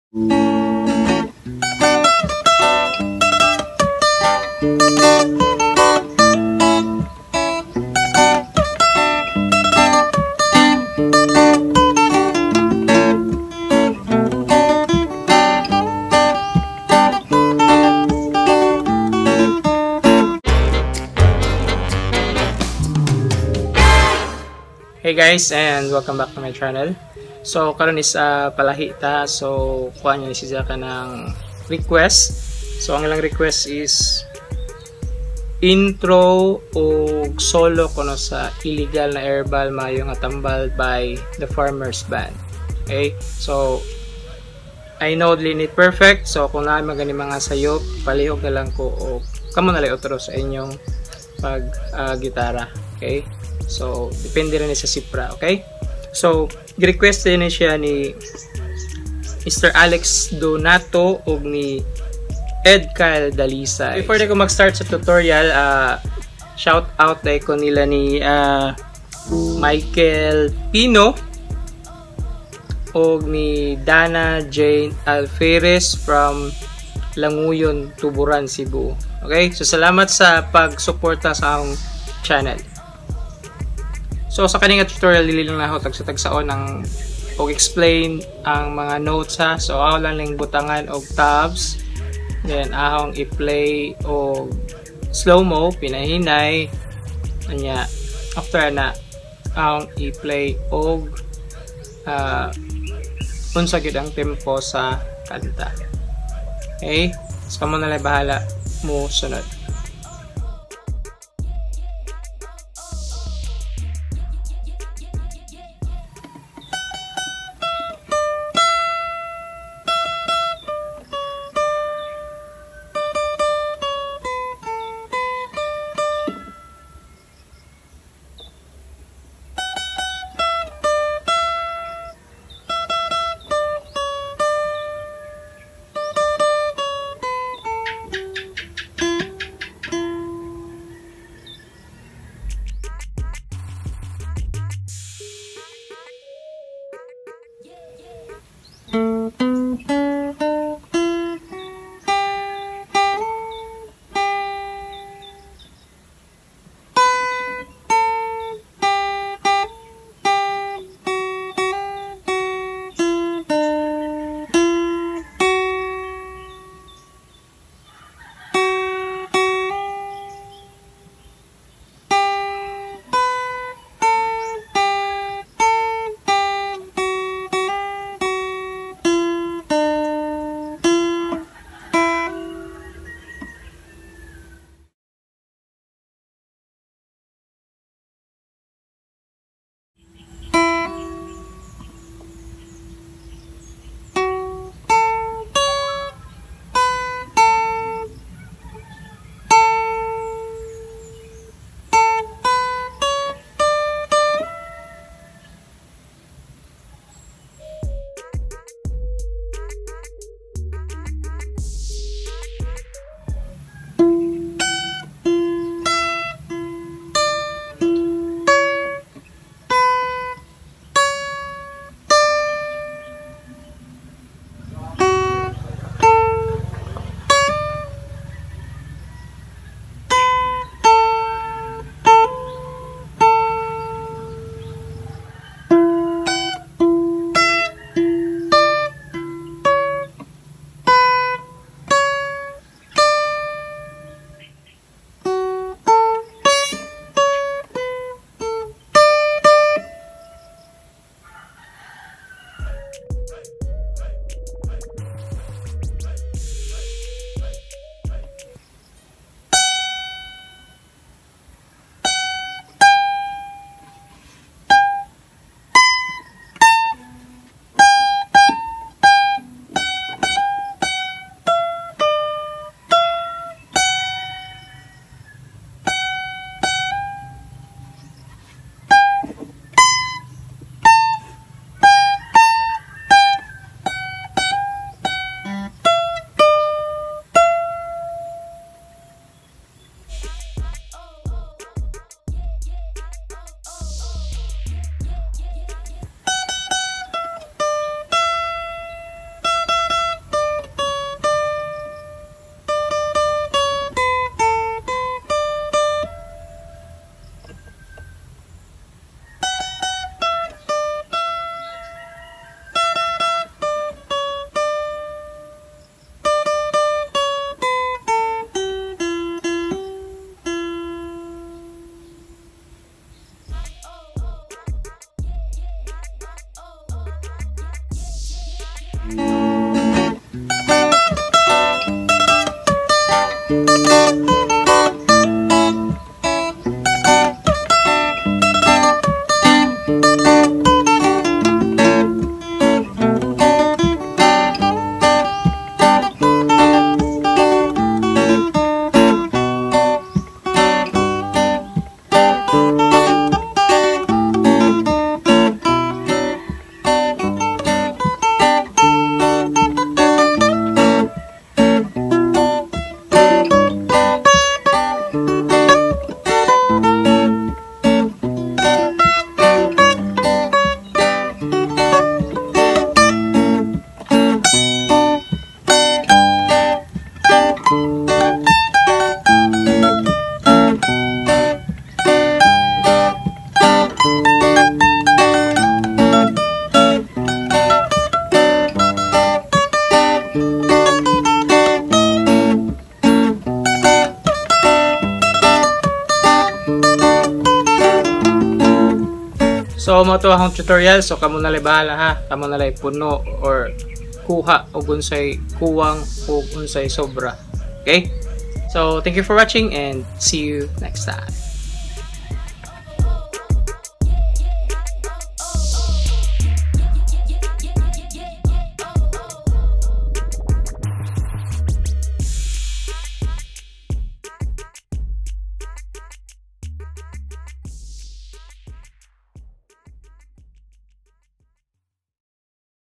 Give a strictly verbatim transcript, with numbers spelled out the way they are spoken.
Hey guys, and welcome back to my channel. So karon is uh, palahi ta. So kuha niya siya ka ng request. So ang ilang request is intro o solo kuno sa illegal na Herbal Maayo nga Tambal by the Farmers Band. Okay? So I know linit perfect. So kung na magani mga sayop, palihog na lang ko o kamo na lang otro sa inyong pag uh, gitara. Okay? So, depende rin sa Sipra, okay? So, request din siya ni Mister Alex Donato o ni Ed Kyle Dalisa. Before ko mag-start sa tutorial, uh, shout out dahil ko nila ni uh, Michael Pino o ni Dana Jane Alferez from Languyon, Tuburan, Cebu. Okay? So, salamat sa pag-suporta sa akong channel. So sa kaning tutorial dili lang na ako tagsa-tagsaon ang og explain ang mga notes ha. So ako lang ling butangan og tabs. Then ahong i-play og slow mo pinahinay. Anya after na ahong i-play og uh, unsa gyud ang tempo sa kanta. Okay? So kamo na lang bahala mo sunod. So mo to akong tutorial, so kamo na lay bahala ha, kamo na lay puno or kuha o unsay kuwang o unsay sobra. Okay? So thank you for watching and see you next time.